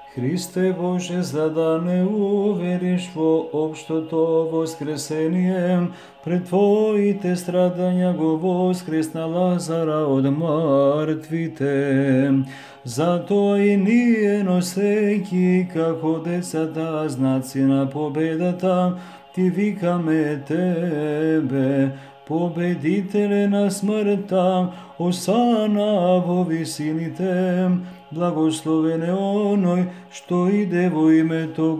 Христе Боже, за да не увериш во општото воскресение, пред Твоите страдања го воскресна Лазара од мртвите. Затоа и ние носејќи како децата знаци на победата, Ти викаме Тебе, победителе на смртта, осана во висините, благословен е оној што иде во името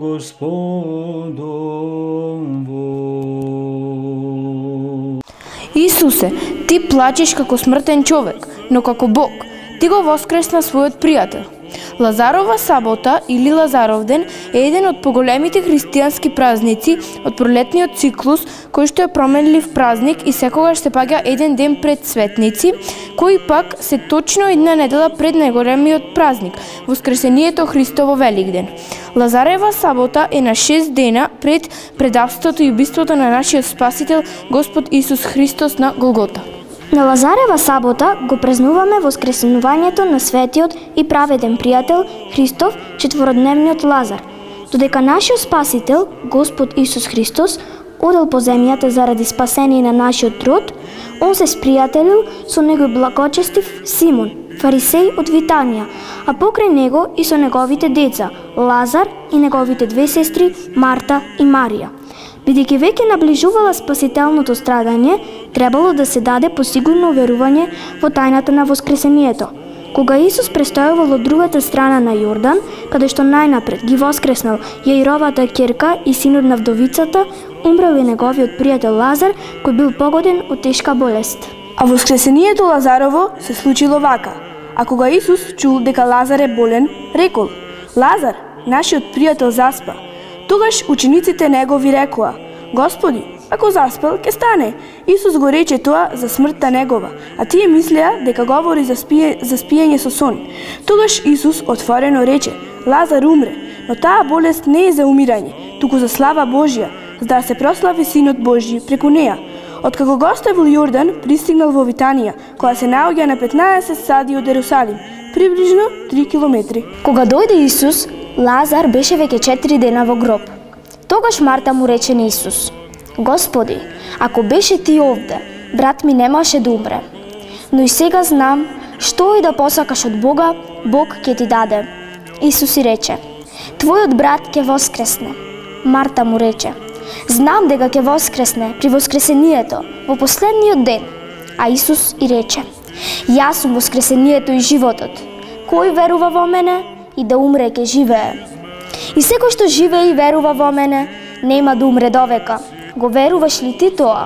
Господово. Исусе, Ти плачеш како смртен човек, но како Бог, Ти го воскресна својот пријател. Лазарова сабота или Лазаровден е еден од поголемите христијански празници од пролетниот циклус, кој што е променлив празник и секогаш се паѓа еден ден пред светници, кои пак се точно една недела пред најголемиот празник, Воскресението Христово Великден. Лазарева сабота е на 6 дена пред предавството и убиството на нашиот Спасител Господ Исус Христос на Голгота. На Лазарева сабота го празнуваме воскресенувањето на светиот и праведен пријател Христов, четвородневниот Лазар. Додека нашиот Спасител, Господ Исус Христос, одел по земјата заради спасение на нашиот род, он се спријателил со неговиот благочестив Симон, фарисеј од Витанија, а покрај него и со неговите деца, Лазар и неговите две сестри, Марта и Марија. Бидејќи веќе наближувала спасителното страдање, требало да се даде посигурно верување во тајната на воскресението. Кога Исус престојувал од другата страна на Јордан, каде што најнапред ги воскреснал Јаировата ќерка и синот на вдовицата, умрел и неговиот пријател Лазар, кој бил погоден од тешка болест. А воскресението Лазарово се случило вака. А кога Исус чул дека Лазар е болен, рекол: Лазар, нашиот пријател заспа. Тогаш учениците негови рекоа: Господи, ако заспал, ке стане. Исус го рече тоа за смртта негова, а тие мислеа дека говори за спиење со сон. Тогаш Исус отворено рече: Лазар умре, но таа болест не е за умирање, туку за слава Божја, за да се прослави Синот Божји преку неа. Откако го оставил Јордан, пристигнал во Витанија, која се наоѓа на 15 сади од Ерусалим, приближно 3 километри. Кога дојде Исус, Лазар беше веќе 4 дена во гроб. Тогаш Марта му рече на Исус: Господи, ако беше Ти овде, брат ми немаше да умре. Но и сега знам, што и да посакаш од Бога, Бог ќе ти даде. Исус и рече: Твојот брат ќе воскресне. Марта му рече: Знам дека ќе воскресне при воскресението, во последниот ден. А Исус и рече: Јас сум воскресението и животот. Кој верува во мене, и да умре ке живее. И секој што живее и верува во мене, нема да умре довека. Го веруваш ли ти тоа?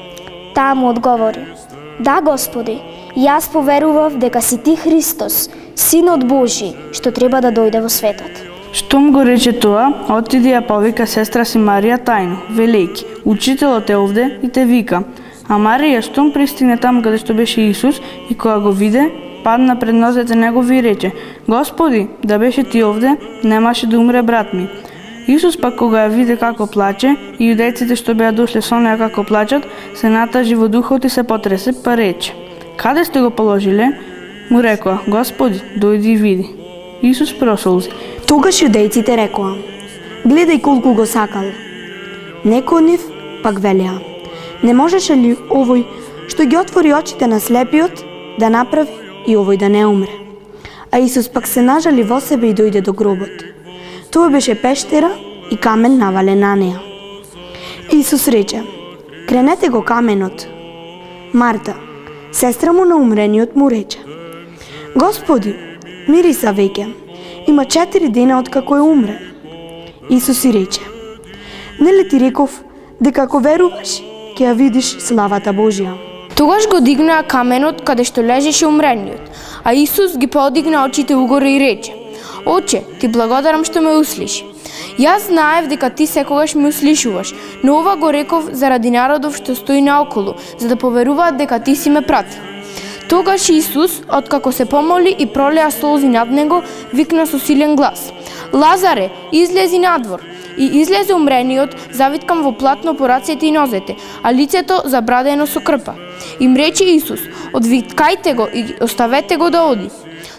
Таа му одговори: Да, Господи, јас поверував дека си Ти Христос, Синот Божи, што треба да дојде во светот. Штом го рече тоа, отиде ја повика сестра си Марија тајно, велејќи: Учителот е овде и те вика. А Марија штом пристигне таму каде што беше Исус и кога го виде, падна пред нозете негови и рече: Господи, да беше Ти овде, немаше да умре брат ми. Исус пак кога ја виде како плаче и јудејците што беа дошле со неа како плачат, се натажи во духот и се потресе, па рече: Каде сте го положиле? Му рекоа: Господи, дојди и види. Исус просолзи. Тогаш јудејците рекоа: Гледај колку го сакал. Некои од нив пак велеа: Не можеше ли овој што ги отвори очите на слепиот да направи и овој да не умре? А Исус пак се нажали во себе и дојде до гробот. Тоа беше пештера и камен навален на неа. Исус рече: Кренете го каменот. Марта, сестра му на умрениот, му рече: Господи, мириса веќе. Има 4 дена откако е умре. Исус и рече: Нели ти реков дека ако веруваш, ќе ја видиш славата Божја? Тогаш го дигнаа каменот каде што лежеше умрениот, а Исус ги подигна очите угоре и рече: Оче, Ти благодарам што ме услиши. Јас знаев дека Ти секогаш ме услишуваш, но ова го реков заради народов што стои наоколу, за да поверуваат дека Ти си ме пратил. Тогаш Исус, откако се помоли и пролеа солзи над него, викна со силен глас: Лазаре, излези надвор. И излезе умрениот, завиткан во платно по рацете и нозете, а лицето забрадено со крпа. Им рече Исус: Одвиткајте го и оставете го да оди.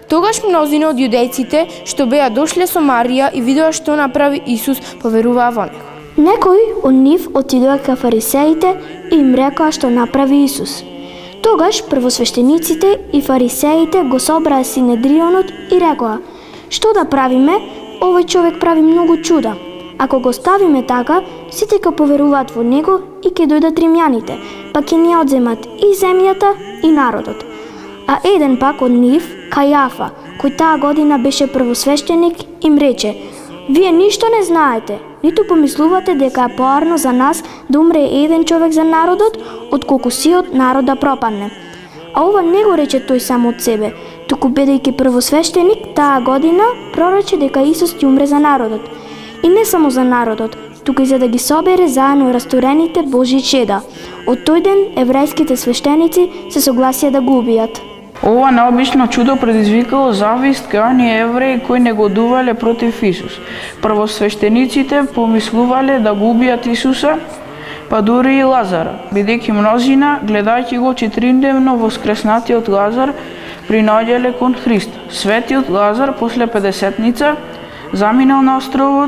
Тогаш мнозина од јудејците што беа дошле со Марија и видоа што направи Исус, поверуваа во него. Некои од нив отидоа кај фарисеите и им рекоа што направи Исус. Тогаш првосвештениците и фарисеите го собраа Синедрионот и рекоа: "Што да правиме? Овој човек прави многу чуда. Ако го ставиме така, сите ќе поверуваат во него и ќе дојдат римјаните, па ќе ни одземат и земјата и народот." А еден пак од нив, Кајафа, кој таа година беше првосвештеник, им рече: "Вие ништо не знаете, ниту помислувате дека е поарно за нас да умре еден човек за народот, отколку сиот народ да пропадне." А ова не го рече тој само од себе, туку бидејќи првосвештеник таа година прорече дека Исус ќе умре за народот. И не само за народот, туку и за да ги собере заедно растурените Божји чеда. Од тој ден еврејските свештеници се согласија да го убијат. Ова необично чудо предизвикало завист кај оние евреи кои негодувале против Исус. Првосвештениците помислувале да го убијат Исуса, па дури и Лазара, бидејќи мнозина, гледајќи го четиридневно воскреснатиот Лазар, принаоѓале кон Христа. Светиот Лазар после Педесетница заминал на островот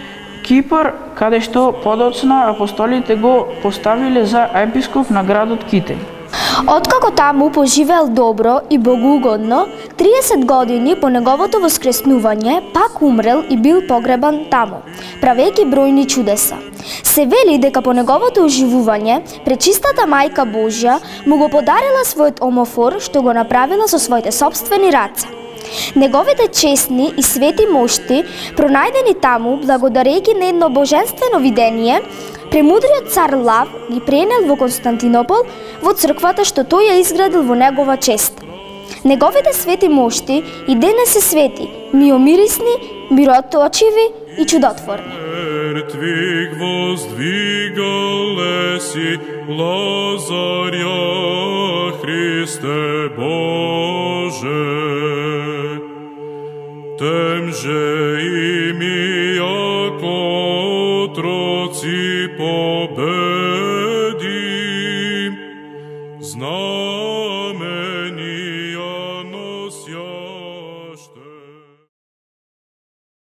Кипар, каде што подоцна апостолите го поставиле за епископ на градот Китеј. Откако таму поживеел добро и богоугодно, 30 години по неговото воскреснување пак умрел и бил погребан таму, правејќи бројни чудеса. Се вели дека по неговото оживување пречистата Мајка Божја му го подарила својот омофор што го направила со своите собствени раце. Неговите честни и свети мошти, пронајдени таму благодарејќи на едно божествено видение, премудриот цар Лав ги пренел во Константинопол во црквата што тој ја изградил во негова чест. Неговите свети мошти и денес се свети, миомирисни, мироточиви и чудотворни. Мертвих воздвигале си, Лазаря, Христе Боже. Темже и ми яко отроци победим, знам